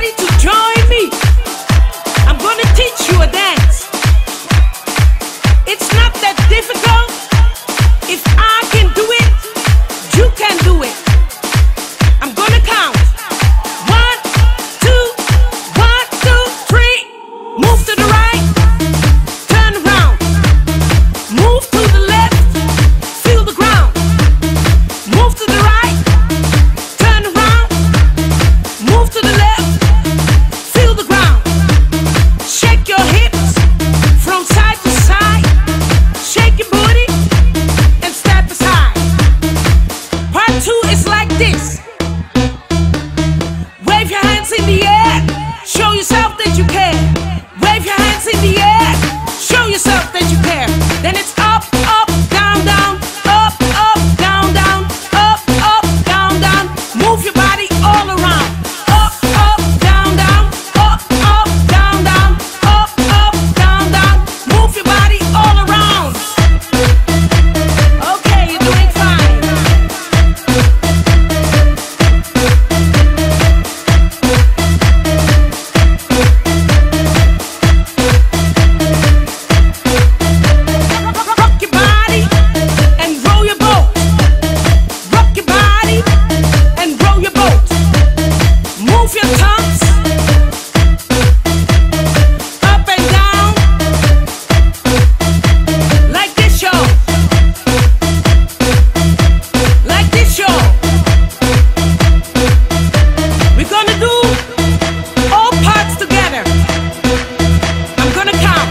ready to join me? I'm gonna teach you a dance. It's not that difficult. If I can do it, you can do it. I'm gonna count. 1, 2, 1, 2, 3. Move to the right, turn around. Move to the left, feel the ground. Move to the right, turn around. Move to the left, feel the ground. Shake your hips from side to side. Shake your booty and step aside. Part 2 is like this. Wave your hands in the air, show yourself that you care. Wave your hands in the air, show yourself that you care. Then it's up, up, down, down, up, up, down, down, up, up, down, down. Move your body all around. Up, up, down, down, up, up, down, down, up, up, down, down. Move your body all around. Okay, you're doing fine. Rock your body and roll your boat. Rock your body and roll your boat. Move your tongues up and down like this, y'all. Like this, y'all. We're gonna do all parts together. I'm gonna count.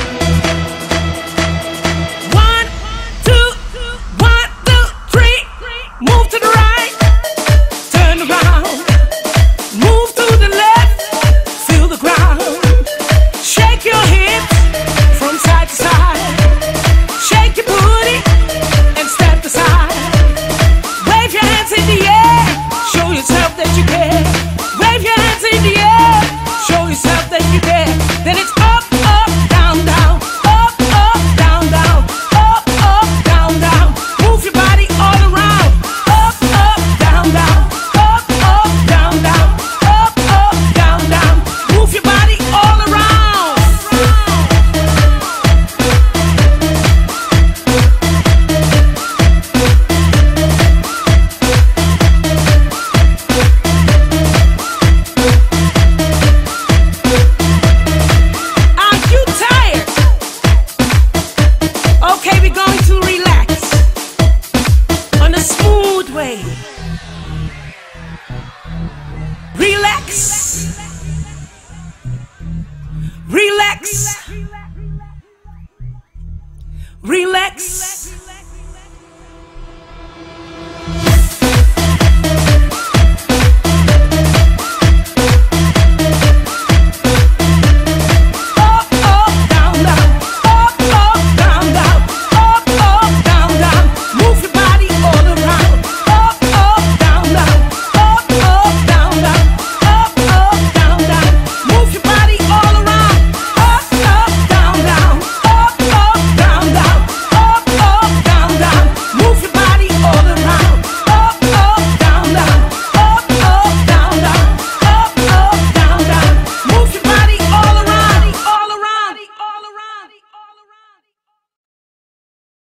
1, 2, 1, 2, 3. Move to the right, turn around. Move to the left, feel the ground. Shake your hips from side to side. Shake your booty and step aside. Wave your hands in the air, show yourself that you care. Wave your hands in the air, show yourself that you care. Then it's up, up, down, down, up, up, down, down, up, up, down, down. Move your body all around. Up, up, down, down, up, up, down, down, up, up, down, down. Move your body all around. Are you tired? Okay, we're going to relax on a smooth way. Relax. Relax. Relax.